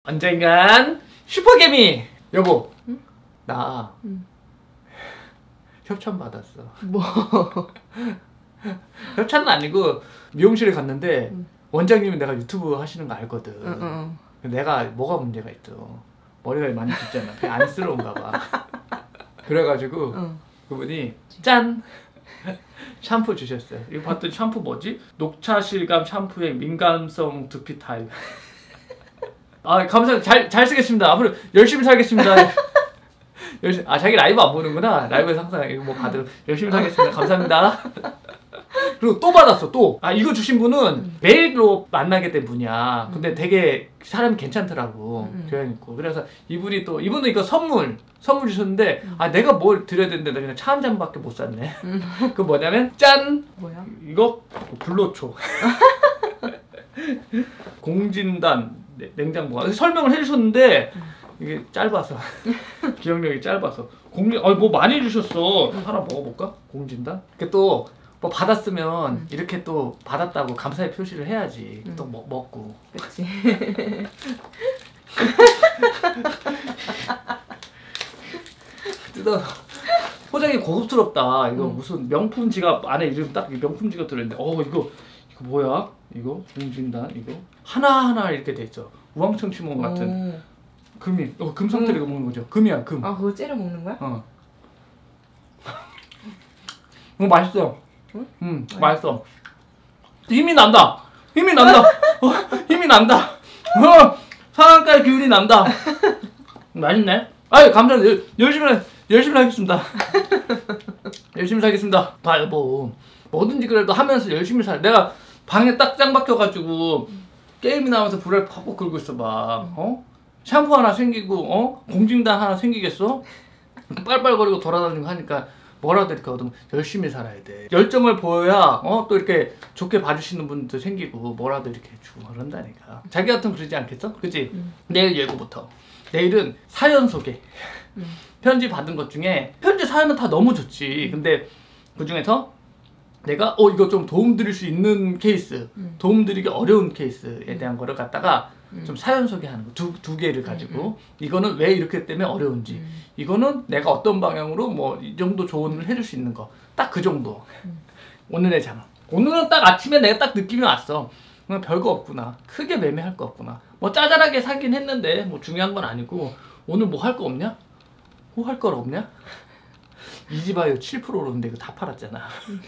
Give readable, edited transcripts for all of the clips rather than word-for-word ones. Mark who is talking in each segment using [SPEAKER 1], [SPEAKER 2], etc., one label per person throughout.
[SPEAKER 1] 언젠간 슈퍼개미! 여보,
[SPEAKER 2] 응?
[SPEAKER 1] 나
[SPEAKER 2] 응.
[SPEAKER 1] 협찬 받았어.
[SPEAKER 2] 뭐?
[SPEAKER 1] 협찬은 아니고 미용실에 갔는데
[SPEAKER 2] 응.
[SPEAKER 1] 원장님이 내가 유튜브 하시는 거 알거든.
[SPEAKER 2] 응.
[SPEAKER 1] 내가 뭐가 문제가 있어. 머리가 많이 붓잖아. 그게 안쓰러운가 봐. 그래가지고 그분이 짠! 샴푸 주셨어요. 이거 봤더니 샴푸 뭐지? 녹차 실감 샴푸의 민감성 두피 타입. 아, 감사합니다. 잘 쓰겠습니다. 앞으로 열심히 살겠습니다. 자기 라이브 안 보는구나. 라이브에서 항상 이거 뭐 받으면 열심히 살겠습니다. 감사합니다. 그리고 또 받았어, 또. 이거 주신 분은 메일로 만나게 된 분이야. 근데 되게 사람이 괜찮더라고. 교양 있고. 그래서 이분은 이거 선물 주셨는데, 내가 뭘 드려야 되는데, 나 그냥 차 한 잔밖에 못 샀네. 그거 뭐냐면, 짠!
[SPEAKER 2] 뭐야?
[SPEAKER 1] 이거 불로초. 공진단 냉장고가 설명을 해주셨는데, 이게 짧아서. 기억력이 짧아서. 뭐 많이 주셨어. 하나 먹어볼까? 공진단? 이렇게 또, 뭐 받았으면 이렇게 또 받았다고 감사의 표시를 해야지. 또 먹고.
[SPEAKER 2] 그치.
[SPEAKER 1] 뜯어. 포장이 고급스럽다. 이거 무슨 명품 지갑 안에 이름 딱 명품 지갑 들어있는데. 이거 뭐야? 이거 공진단 이거 하나하나 이렇게 돼 있어. 우황청취몬 같은. 금이. 금 상태로 먹는 거죠. 금이야, 금.
[SPEAKER 2] 그거 째려 먹는 거야?
[SPEAKER 1] 맛있어. 맛있어. 힘이 난다. 힘이 난다. 상한가의 기운이 난다. 맛있네. 감사합니다. 열심히 하겠습니다. 열심히 살겠습니다. 봐, 여보. 뭐든지 그래도 하면서 열심히 살. 내가 방에 딱 짱 박혀가지고 게임이 나오면서 불을 팍팍 긁고 있어 봐. 샴푸 하나 생기고, 공진단 하나 생기겠어? 이렇게 빨빨거리고 돌아다니고 하니까 뭐라도 이렇게 얻으면 열심히 살아야 돼. 열정을 보여야 또 이렇게 좋게 봐주시는 분도 생기고 뭐라도 이렇게 주고 그런다니까. 자기 같으면 그러지 않겠어? 그치? 내일 예고부터. 내일은 사연 소개. 편지 받은 것 중에 편지 사연은 다 너무 좋지. 근데 그 중에서 내가 이거 좀 도움드릴 수 있는 케이스, 도움드리기 어려운 케이스에 대한 거를 갖다가 좀 사연 소개하는 거 두 개를 가지고 이거는 왜 이렇게 때문에 어려운지 이거는 내가 어떤 방향으로 뭐 이 정도 조언을 해줄 수 있는 거 딱 그 정도. 오늘의 장은 오늘은 딱 아침에 내가 딱 느낌이 왔어. 그냥 별거 없구나. 크게 매매할 거 없구나. 뭐 짜잘하게 사긴 했는데 뭐 중요한 건 아니고 오늘 뭐 할 거 없냐? 할 거 없냐? 이지바이오 7% 오르는데 이거 다 팔았잖아.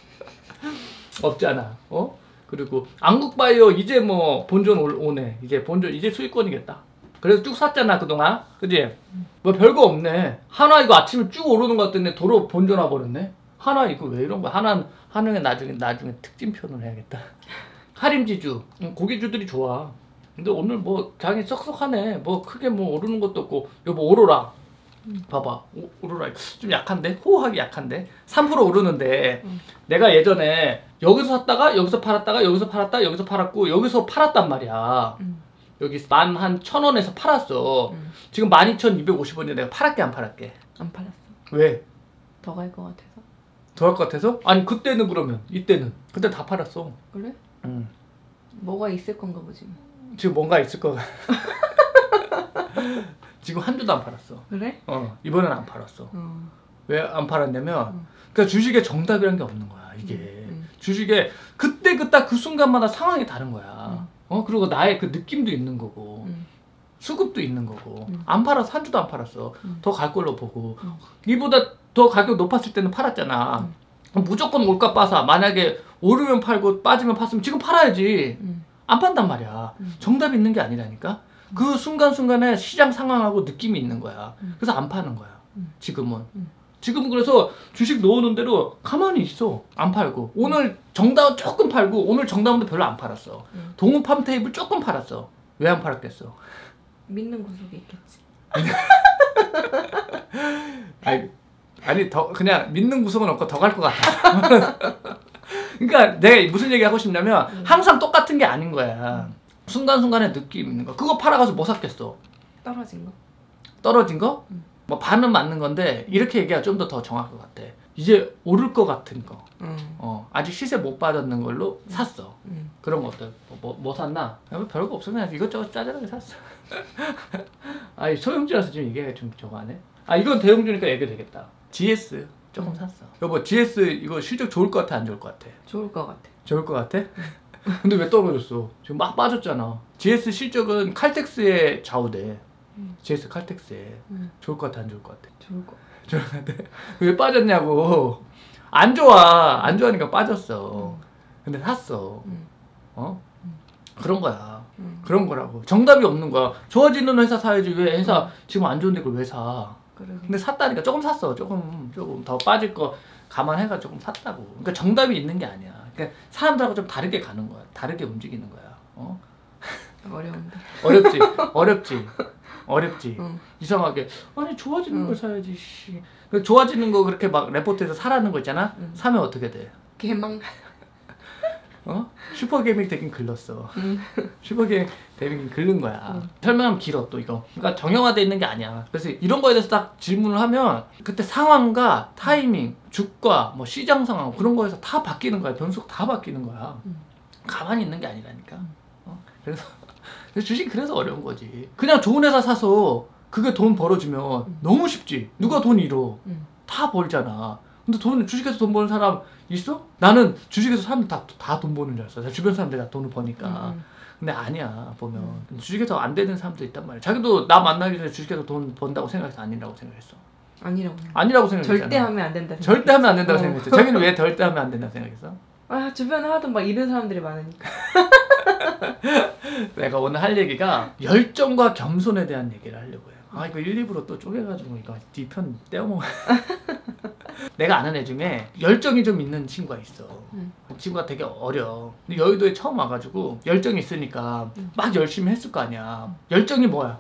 [SPEAKER 1] 없잖아. 그리고 안국바이오 이제 뭐 본전 오네. 이제 수익권이겠다. 그래서 쭉 샀잖아 그동안. 그지? 뭐 별거 없네. 하나 이거 아침에 쭉 오르는 것 같더니 도로 본전 와버렸네. 하나 이거 왜 이런 거야? 하나는 나중에 특징편을 해야겠다. 하림지주 고기주들이 좋아. 근데 오늘 뭐 장이 썩썩하네. 뭐 크게 뭐 오르는 것도 없고. 여보 오로라 봐봐. 오로라 좀 약한데? 호하기 약한데? 3% 오르는데 내가 예전에 여기서 샀다가 여기서 팔았다가 여기서 팔았다 여기서 팔았고 여기서 팔았단 말이야. 여기 11,000원에서 팔았어. 지금 12,250원인데 내가 팔았게 안 팔았게?
[SPEAKER 2] 안 팔았어.
[SPEAKER 1] 왜?
[SPEAKER 2] 더 갈 것 같아서?
[SPEAKER 1] 더 갈 것 같아서? 아니 그때는 그러면 이때는 그때 다 팔았어.
[SPEAKER 2] 그래?
[SPEAKER 1] 응.
[SPEAKER 2] 뭐가 있을 건가 보지.
[SPEAKER 1] 지금 뭔가 있을 거야. 지금 한 주도 안 팔았어.
[SPEAKER 2] 그래?
[SPEAKER 1] 이번엔 안 팔았어. 왜 안 팔았냐면 그러니까 주식에 정답이란 게 없는 거야. 이게 주식에 그때 그 순간마다 상황이 다른 거야. 그리고 나의 그 느낌도 있는 거고 수급도 있는 거고 안 팔아서 한 주도 안 팔았어. 더 갈 걸로 보고 이보다 더 가격 높았을 때는 팔았잖아. 무조건 올까 봐서 만약에 오르면 팔고 빠지면 팠으면 지금 팔아야지. 안 판단 말이야. 정답이 있는 게 아니라니까. 그 순간순간에 시장 상황하고 느낌이 있는 거야. 그래서 안 파는 거야. 지금은 그래서 주식 놓는 대로 가만히 있어. 안 팔고 오늘 정다운 조금 팔고 오늘 정다운도 별로 안 팔았어. 동우 팜테이블 조금 팔았어. 왜 안 팔았겠어?
[SPEAKER 2] 믿는 구석이 있겠지.
[SPEAKER 1] 아니 더 그냥 믿는 구석은 없고 더 갈 것 같아. 그러니까 내가 무슨 얘기 하고 싶냐면 항상 똑같은 게 아닌 거야. 순간순간에 느낌 있는 거. 그거 팔아가지고 뭐 샀겠어?
[SPEAKER 2] 떨어진 거?
[SPEAKER 1] 떨어진 거? 뭐 반은 맞는 건데 이렇게 얘기하면 좀 더 정확할 것 같아. 이제 오를 것 같은 거.
[SPEAKER 2] 응.
[SPEAKER 1] 아직 시세 못 받았는 걸로 샀어. 그런 거 어때? 뭐 샀나? 별거 없어. 그냥 이것저것 짜잘하게 샀어. 아니 소형주라서 지금 이게 좀 저거 하네. 이건 대형주니까 얘기 되겠다. GS 조금 샀어. 여보 GS 이거 실적 좋을 것 같아 안 좋을 것 같아?
[SPEAKER 2] 좋을 것 같아.
[SPEAKER 1] 좋을 것 같아? 근데 왜 떨어졌어? 지금 막 빠졌잖아. GS 실적은 칼텍스에 좌우돼. GS 칼텍스에 좋을 것 같아 안 좋을 것 같아?
[SPEAKER 2] 좋을 것 같아.
[SPEAKER 1] 좋을 것 같아. 왜 빠졌냐고. 안 좋아. 안 좋아하니까 빠졌어. 근데 샀어. 그런 거야. 그런 거라고. 정답이 없는 거야. 좋아지는 회사 사야지. 왜 회사 지금 안 좋은데 그걸 왜 사?
[SPEAKER 2] 그러게.
[SPEAKER 1] 근데 샀다니까. 조금 샀어. 조금 더 빠질 거 감안해가 조금 샀다고. 그러니까 정답이 있는 게 아니야. 그러니까 사람들하고 좀 다르게 가는 거야. 다르게 움직이는 거야.
[SPEAKER 2] 어려운데.
[SPEAKER 1] 어렵지. 이상하게 아니 좋아지는 걸 사야지. 씨. 좋아지는 거 그렇게 막 레포트에서 사라는 거 있잖아. 사면 어떻게 돼?
[SPEAKER 2] 개망.
[SPEAKER 1] 슈퍼게이밍 되긴 글렀어. 슈퍼게이밍 되긴 글른 거야. 설명하면 길어 또 이거. 그러니까 정형화돼 있는 게 아니야. 그래서 이런 거에 대해서 딱 질문을 하면 그때 상황과 타이밍, 주가, 뭐 시장 상황 그런 거에서 다 바뀌는 거야. 변수가 다 바뀌는 거야. 가만히 있는 게 아니라니까. 그래서 주식 그래서 어려운 거지. 그냥 좋은 회사 사서 그게 돈 벌어주면 너무 쉽지. 누가 돈 잃어? 다 벌잖아. 근데 주식에서 돈 버는 사람 있어? 나는 주식에서 사람들 다 돈 버는 줄 알았어. 주변 사람들이 다 돈을 버니까. 근데 아니야 보면 주식에서 안 되는 사람도 있단 말이야. 자기도 나 만나기 전에 주식에서 돈 번다고 생각해서 아니라고 생각했어. 아니라고 생각했잖아.
[SPEAKER 2] 절대 하면 안 된다.
[SPEAKER 1] 절대 하면 안 된다고 생각했어. 자기는 왜 절대 하면 안 된다고 생각했어?
[SPEAKER 2] 주변에 하도 막 이런 사람들이 많으니까.
[SPEAKER 1] 내가 오늘 할 얘기가 열정과 겸손에 대한 얘기를 하려고 해요. 이거 1, 2부로 또 쪼개가지고 이거 뒤편 떼어먹어. 내가 아는 애 중에 열정이 좀 있는 친구가 있어. 그 친구가 되게 어려. 근데 여의도에 처음 와가지고 열정이 있으니까 막 열심히 했을 거 아니야. 열정이 뭐야?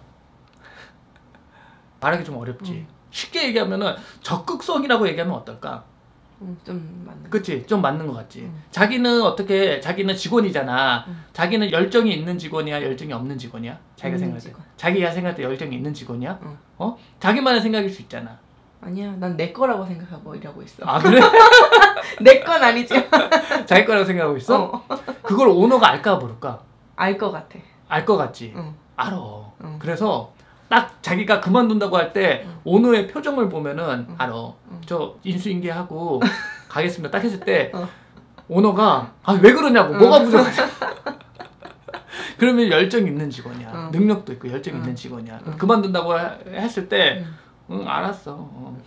[SPEAKER 1] 말하기 좀 어렵지. 쉽게 얘기하면은 적극성이라고 얘기하면 어떨까?
[SPEAKER 2] 좀 맞는.
[SPEAKER 1] 그치? 좀 맞는 것 같지? 자기는 직원이잖아. 자기는 열정이 있는 직원이야? 열정이 없는 직원이야? 자기가 생각할 때. 자기가 생각할 때 열정이 있는 직원이야? 자기만의 생각일 수 있잖아.
[SPEAKER 2] 아니야, 난 내 거라고 생각하고 일하고 있어.
[SPEAKER 1] 그래?
[SPEAKER 2] 내 건 아니지.
[SPEAKER 1] 자기 거라고 생각하고 있어? 그걸 오너가 알까 모를까?
[SPEAKER 2] 알 것 같아.
[SPEAKER 1] 알 것 같지? 알아.
[SPEAKER 2] 응.
[SPEAKER 1] 그래서 딱 자기가 그만둔다고 할 때 오너의 표정을 보면은 알아. 저 인수인계하고 가겠습니다. 딱 했을 때 오너가 왜 그러냐고. 뭐가 부족하냐. 그러면 열정 있는 직원이야. 능력도 있고 열정 있는 직원이야. 그만둔다고 했을 때 응 알았어.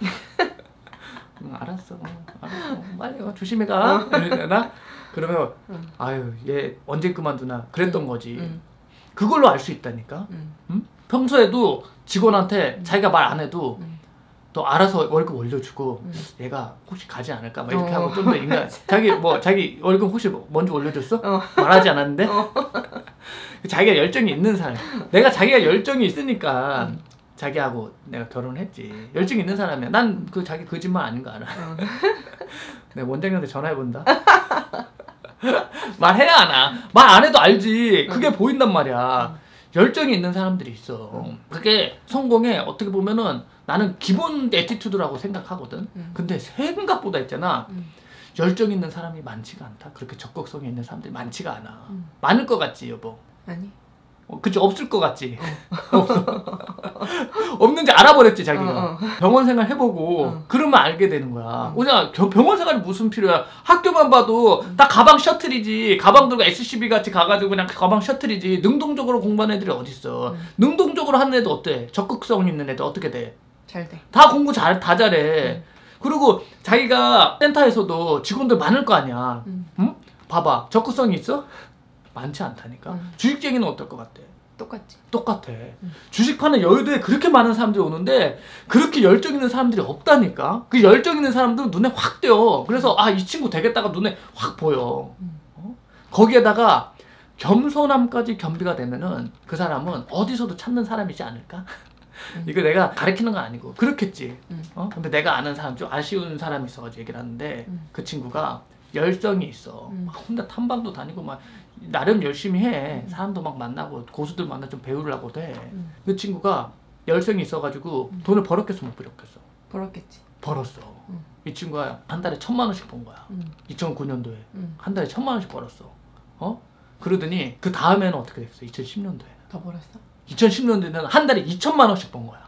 [SPEAKER 1] 응 알았어. 빨리 조심히 가. 이러잖아. 그러면 아유 얘 언제 그만두나 그랬던 거지. 그걸로 알 수 있다니까. 응? 평소에도 직원한테 자기가 말 안 해도 또 알아서 월급 올려주고 얘가 혹시 가지 않을까 막 이렇게 하고 좀 더 인간 자기 월급 혹시 먼저 올려줬어? 말하지 않았는데 자기가 열정이 있는 사람. 내가 자기가 열정이 있으니까 자기하고 내가 결혼을 했지. 열정이 있는 사람이야. 난 자기 거짓말 아닌 거 알아. 내가 원장님한테 전화해본다. 말해야 하나? 말 안 해도 알지. 그게 보인단 말이야. 열정이 있는 사람들이 있어. 그게 성공에 어떻게 보면은 나는 기본 애티튜드라고 생각하거든. 근데 생각보다 있잖아. 열정 있는 사람이 많지가 않다. 그렇게 적극성이 있는 사람들이 많지가 않아. 많을 것 같지 여보?
[SPEAKER 2] 아니.
[SPEAKER 1] 그치 없을 것 같지? 없어. 없는지 알아버렸지 자기가. 병원 생활 해보고 그러면 알게 되는 거야. 그냥 병원 생활이 무슨 필요야. 학교만 봐도 다 가방 셔틀이지. 가방 들고 SCB 같이 가가지고 그냥 가방 셔틀이지. 능동적으로 공부하는 애들이 어딨어. 능동적으로 하는 애들 어때? 적극성 있는 애들 어떻게 돼?
[SPEAKER 2] 잘 돼.
[SPEAKER 1] 다 공부 다 잘해. 그리고 자기가 센터에서도 직원들 많을 거 아니야. 응? 봐봐. 적극성이 있어? 많지 않다니까. 주식쟁이는 어떨 것 같아?
[SPEAKER 2] 똑같지.
[SPEAKER 1] 똑같아. 주식 파는 여의도에 그렇게 많은 사람들이 오는데 그렇게 열정 있는 사람들이 없다니까. 그 열정 있는 사람들은 눈에 확 띄어. 그래서 이 친구 되겠다가 눈에 확 보여. 거기에다가 겸손함까지 겸비가 되면은 그 사람은 어디서도 찾는 사람이지 않을까? 이거 내가 가르치는 건 아니고 그렇겠지. 근데 내가 아는 사람 좀 아쉬운 사람이 있어가지고 얘기를 하는데 그 친구가 열정이 있어. 혼자 탐방도 다니고 막 나름 열심히 해. 사람도 막 만나고 고수들 만나 좀 배우려고도 해. 그 친구가 열정이 있어가지고 돈을 벌었겠어 못 벌었겠어?
[SPEAKER 2] 벌었겠지.
[SPEAKER 1] 벌었어. 이 친구가 한 달에 1,000만 원씩 번 거야. 2009년도에 한 달에 1,000만 원씩 벌었어. 그러더니 그 다음에는 어떻게 됐어? 2010년도에
[SPEAKER 2] 더 벌었어?
[SPEAKER 1] 2010년도에는 한 달에 2,000만 원씩 번 거야.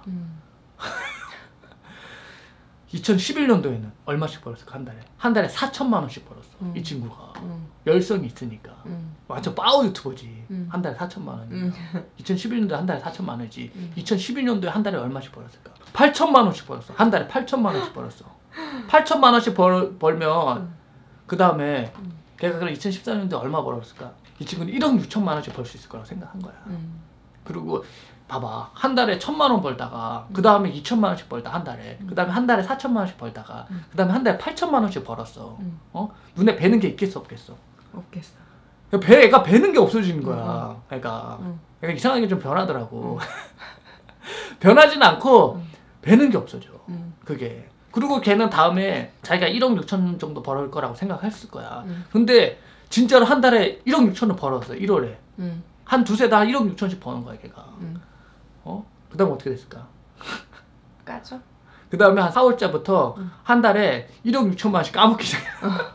[SPEAKER 1] 2011년도에는 얼마씩 벌었을까? 한 달에 4,000만 원씩 벌었어. 이 친구가 열성이 있으니까 완전 파워 유튜버지. 한 달에 4,000만 원이니까 2011년도에 한 달에 4,000만 원이지. 2012년도에 한 달에 얼마씩 벌었을까? 8,000만 원씩 벌었어. 한 달에 8,000만 원씩 벌었어. 8,000만 원씩 벌면 그 다음에 걔가 그럼 2014년도에 얼마 벌었을까? 이 친구는 1억 6천만 원씩 벌 수 있을 거라고 생각한 거야. 그리고 봐봐, 한 달에 1,000만 원 벌다가 그 다음에 2,000만 원씩 벌다 한 달에 그 다음에 한 달에 4,000만 원씩 벌다가 그 다음에 한 달에 8,000만 원씩 벌었어. 눈에 뵈는 게 있겠어 없겠어?
[SPEAKER 2] 없겠어.
[SPEAKER 1] 애가 뵈는 게 없어지는 거야. 애가 이상하게 좀 변하더라고. 변하진 않고 뵈는 게 없어져. 그게. 그리고 걔는 다음에 자기가 1억 6천 정도 벌을 거라고 생각했을 거야. 근데 진짜로 한 달에 1억 6천을 벌었어. 1월에. 한 두세 달 1억 6천씩 버는 거야 걔가. 그 다음 어떻게 됐을까?
[SPEAKER 2] 까죠?
[SPEAKER 1] 그 다음에 한 4월자부터 한 달에 1억 6천만 원씩 까먹기 시작해.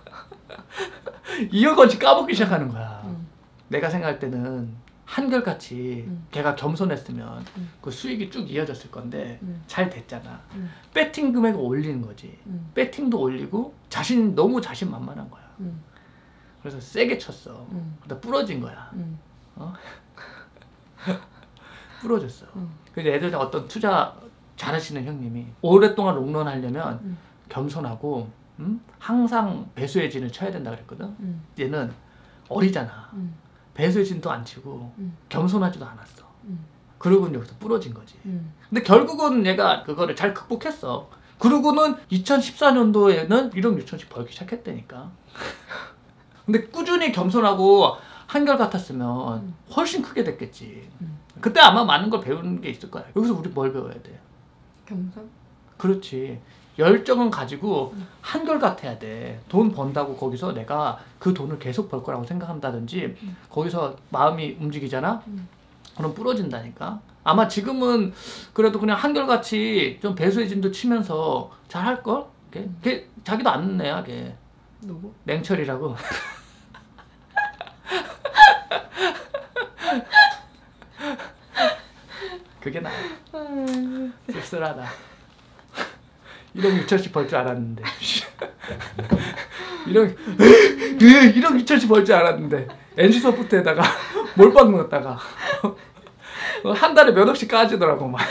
[SPEAKER 1] 2억 원씩 까먹기 시작하는 거야. 내가 생각할 때는 한결같이 걔가 겸손했으면 그 수익이 쭉 이어졌을 건데 잘 됐잖아. 배팅 금액을 올리는 거지. 배팅도 올리고 너무 자신만만한 거야. 그래서 세게 쳤어. 그러다 부러진 거야. 부러졌어. 그래서 예전에 어떤 투자 잘하시는 형님이 오랫동안 롱런 하려면 겸손하고 항상 배수의 진을 쳐야 된다 그랬거든. 얘는 어리잖아. 배수의 진도 안 치고 겸손하지도 않았어. 그러고는 여기서 부러진 거지. 근데 결국은 얘가 그거를 잘 극복했어. 그러고는 2014년도에는 1억 6천씩 벌기 시작했다니까. 근데 꾸준히 겸손하고 한결같았으면 훨씬 크게 됐겠지. 그때 아마 많은 걸 배우는 게 있을 거야. 여기서 우리 뭘 배워야 돼?
[SPEAKER 2] 겸손?
[SPEAKER 1] 그렇지. 열정은 가지고 한결같아야 돼. 돈 번다고 거기서 내가 그 돈을 계속 벌 거라고 생각한다든지 거기서 마음이 움직이잖아? 그럼 부러진다니까. 아마 지금은 그래도 그냥 한결같이 좀 배수의 진도 치면서 잘 할걸? 걔 자기도 안 듣네, 야, 걔.
[SPEAKER 2] 누구?
[SPEAKER 1] 냉철이라고. 그게 나아. 씁쓸하다. 1억 6천씩 벌 줄 알았는데. 1억 6천씩 벌 줄 알았는데. NC소프트에다가 몰빵 넣었다가 한 달에 몇 억씩 까지더라고 막.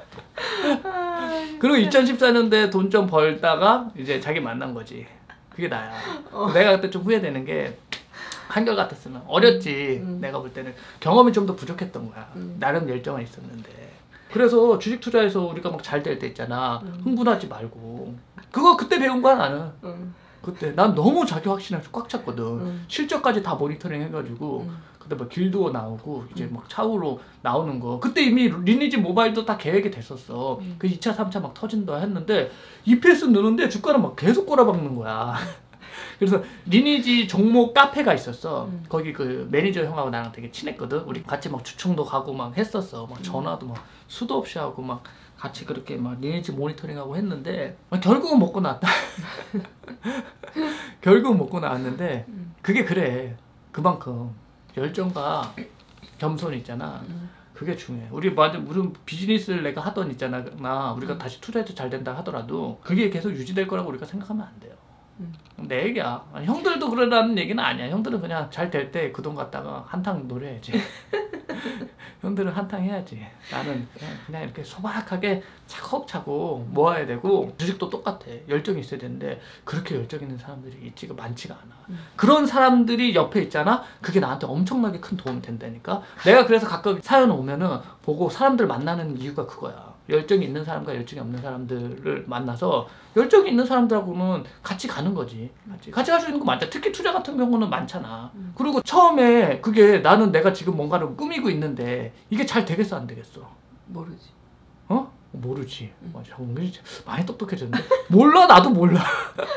[SPEAKER 1] 그리고 2014년도에 돈 좀 벌다가 이제 자기 만난 거지. 그게 나야. 내가 그때 좀 후회되는 게 한결같았으면 어렸지. 내가 볼 때는 경험이 좀 더 부족했던 거야. 나름 열정은 있었는데. 그래서 주식 투자에서 우리가 막 잘 될 때 있잖아. 흥분하지 말고. 그거 그때 배운 거야 나는. 그때 난 너무 자기 확신을 꽉 찼거든. 실적까지 다 모니터링 해가지고 그때 뭐 길도 나오고 이제 막 차후로 나오는 거. 그때 이미 리니지 모바일도 다 계획이 됐었어. 그 2차 3차 막 터진다 했는데 EPS 느는데 주가는 막 계속 꼬라박는 거야. 그래서 리니지 종목 카페가 있었어. 거기 그 매니저 형하고 나랑 되게 친했거든. 우리 같이 막 주총도 가고 막 했었어. 막 전화도 막 수도 없이 하고 막 같이 그렇게 막 리니지 모니터링하고 했는데 결국은 먹고 나왔다. 결국은 먹고 나왔는데 그게 그래. 그만큼 열정과 겸손이 있잖아. 그게 중요해. 우리 무슨 비즈니스를 내가 하던 있잖아. 우리가 다시 투자해도 잘 된다 하더라도 그게 계속 유지될 거라고 우리가 생각하면 안 돼요. 내 얘기야. 아니, 형들도 그러라는 얘기는 아니야. 형들은 그냥 잘 될 때 그 돈 갖다가 한탕 노려야지. 형들은 한탕 해야지. 나는 그냥 이렇게 소박하게 차곡차곡 모아야 되고 주식도 똑같아. 열정이 있어야 되는데 그렇게 열정 있는 사람들이 있지가 많지가 않아. 그런 사람들이 옆에 있잖아. 그게 나한테 엄청나게 큰 도움이 된다니까. 내가 그래서 가끔 사연 오면은 보고 사람들 만나는 이유가 그거야. 열정이 있는 사람과 열정이 없는 사람들을 만나서 열정이 있는 사람들하고는 같이 가는 거지. 같이 갈 수 있는 거 많잖아. 특히 투자 같은 경우는 많잖아. 그리고 처음에 그게 나는 내가 지금 뭔가를 꾸미고 있는데 이게 잘 되겠어 안 되겠어?
[SPEAKER 2] 모르지.
[SPEAKER 1] 모르지. 맞아. 많이 똑똑해졌네. 몰라. 나도 몰라.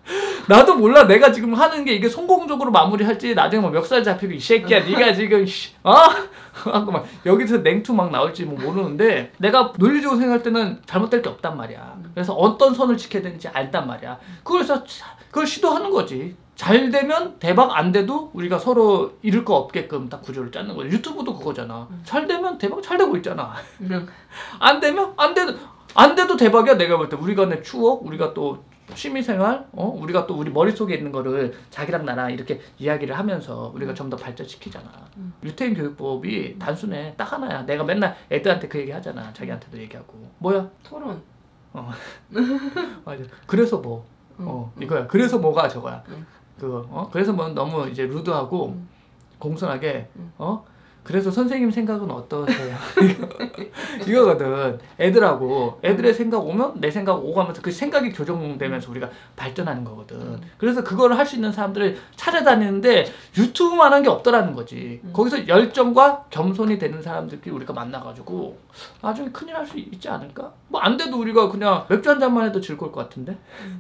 [SPEAKER 1] 나도 몰라. 내가 지금 하는 게 이게 성공적으로 마무리할지 나중에 뭐 멱살 잡히고 이 새끼야 네가 지금 하고 막 여기서 냉투 막 나올지 뭐 모르는데 내가 논리적으로 생각할 때는 잘못될 게 없단 말이야. 그래서 어떤 선을 지켜야 되는지 알단 말이야. 그걸 시도하는 거지. 잘 되면 대박, 안 돼도 우리가 서로 잃을 거 없게끔 딱 구조를 짜는 거야. 유튜브도 그거잖아. 잘 되면 대박, 잘 되고 있잖아. 안 되면 안 돼도 대박이야. 내가 볼 때 우리가 내 추억, 우리가 또 취미생활, 우리가 또 우리 머릿속에 있는 거를 자기랑 나랑 이렇게 이야기를 하면서 우리가 좀 더 발전시키잖아. 유태인 교육법이 단순해. 딱 하나야. 내가 맨날 애들한테 그 얘기 하잖아. 자기한테도 얘기하고. 뭐야?
[SPEAKER 2] 토론.
[SPEAKER 1] 맞아. 그래서 뭐? 이거야. 그래서 뭐가 저거야. 그래서 뭐 너무 이제 루드하고 공손하게 그래서 선생님 생각은 어떠세요? 이거거든. 애들의 생각 오면 내 생각 오고 하면서 그 생각이 교정되면서 우리가 발전하는 거거든. 그래서 그거를 할 수 있는 사람들을 찾아다니는데 유튜브만 한 게 없더라는 거지. 거기서 열정과 겸손이 되는 사람들끼리 우리가 만나가지고 나중에 큰일 할 수 있지 않을까? 뭐 안 돼도 우리가 그냥 맥주 한 잔만 해도 즐거울 것 같은데?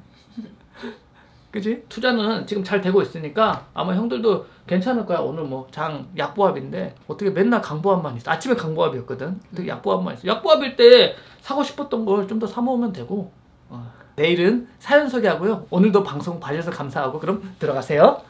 [SPEAKER 1] 그치? 투자는 지금 잘 되고 있으니까 아마 형들도 괜찮을 거야. 오늘 뭐 장 약보합인데 어떻게 맨날 강보합만 있어. 아침에 강보합이었거든. 되게 약보합만 있어. 약보합일 때 사고 싶었던 걸 좀 더 사 모으면 되고 내일은 사연 소개하고요. 오늘도 방송 봐주셔서 감사하고 그럼 들어가세요.